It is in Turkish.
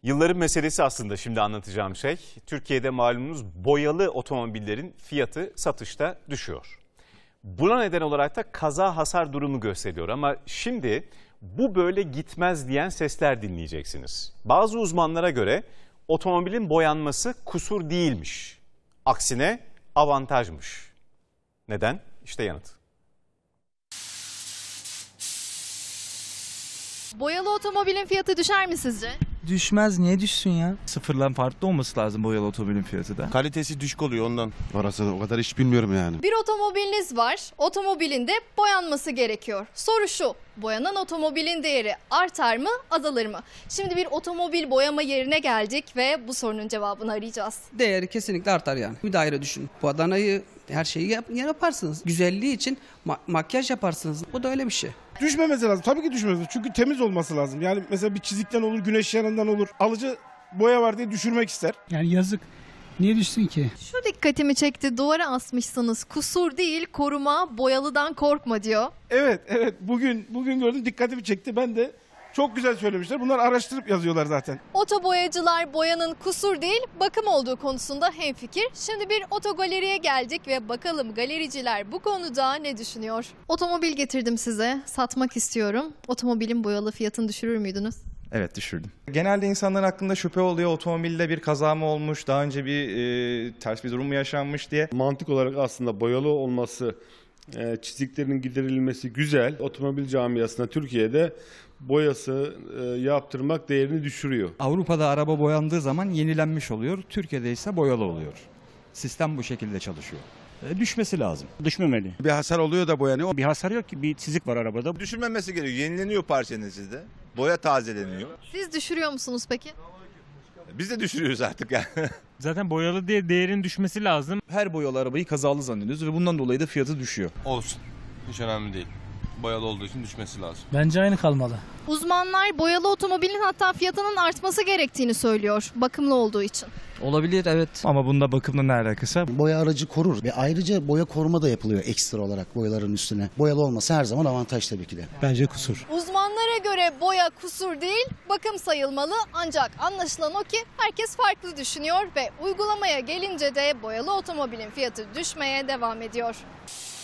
Yılların meselesi aslında şimdi anlatacağım şey. Türkiye'de malumunuz boyalı otomobillerin fiyatı satışta düşüyor. Buna neden olarak da kaza hasar durumu gösteriyor ama şimdi bu böyle gitmez diyen sesler dinleyeceksiniz. Bazı uzmanlara göre otomobilin boyanması kusur değilmiş. Aksine avantajmış. Neden? İşte yanıt. Boyalı otomobilin fiyatı düşer mi sizce? Düşmez, niye düşsün ya? Sıfırdan farklı olması lazım boyalı otomobilin fiyatı da. Kalitesi düşük oluyor ondan. Orasını o kadar hiç bilmiyorum yani. Bir otomobiliniz var, otomobilin de boyanması gerekiyor. Soru şu, boyanan otomobilin değeri artar mı, azalır mı? Şimdi bir otomobil boyama yerine geldik ve bu sorunun cevabını arayacağız. Değeri kesinlikle artar yani. Bir daire düşün. Bu Adana'yı her şeyi yaparsınız. Güzelliği için makyaj yaparsınız. Bu da öyle bir şey. Düşmemesi lazım. Tabii ki düşmemesi lazım. Çünkü temiz olması lazım. Yani mesela bir çizikten olur, güneş yanından olur. Alıcı boya var diye düşürmek ister. Yani yazık. Niye düşsün ki? Şu dikkatimi çekti, duvara asmışsınız. Kusur değil, koruma, boyalıdan korkma diyor. Evet. Bugün gördüm, dikkatimi çekti. Ben de çok güzel söylemişler. Bunlar araştırıp yazıyorlar zaten. Otoboyacılar boyanın kusur değil, bakım olduğu konusunda hemfikir. Şimdi bir otogaleriye geldik ve bakalım galericiler bu konuda ne düşünüyor? Otomobil getirdim size, satmak istiyorum. Otomobilin boyalı fiyatını düşürür müydünüz? Evet, düşürdüm. Genelde insanların aklında şüphe oluyor. Otomobilde bir kaza mı olmuş, daha önce bir ters bir durum mu yaşanmış diye. Mantık olarak aslında boyalı olması, çiziklerin giderilmesi güzel. Otomobil camiasında Türkiye'de boyası yaptırmak değerini düşürüyor. Avrupa'da araba boyandığı zaman yenilenmiş oluyor. Türkiye'de ise boyalı oluyor. Sistem bu şekilde çalışıyor. Düşmesi lazım. Düşmemeli. Bir hasar oluyor da boyanıyor. Bir hasar yok ki, bir çizik var arabada. Düşürmemesi gerekiyor. Yenileniyor parçanızda. Boya tazeleniyor. Siz düşürüyor musunuz peki? Biz de düşürüyoruz artık yani. Zaten boyalı diye değerin düşmesi lazım. Her boyalı arabayı kazalı zannediyoruz ve bundan dolayı da fiyatı düşüyor. Olsun. Hiç önemli değil. Boyalı olduğu için düşmesi lazım. Bence aynı kalmalı. Uzmanlar boyalı otomobilin hatta fiyatının artması gerektiğini söylüyor, bakımlı olduğu için. Olabilir, evet. Ama bunda bakımla ne alakası? Boya aracı korur ve ayrıca boya koruma da yapılıyor ekstra olarak boyaların üstüne. Boyalı olması her zaman avantaj tabii ki de. Bence kusur. Uzmanlara göre boya kusur değil, bakım sayılmalı. Ancak anlaşılan o ki herkes farklı düşünüyor ve uygulamaya gelince de boyalı otomobilin fiyatı düşmeye devam ediyor.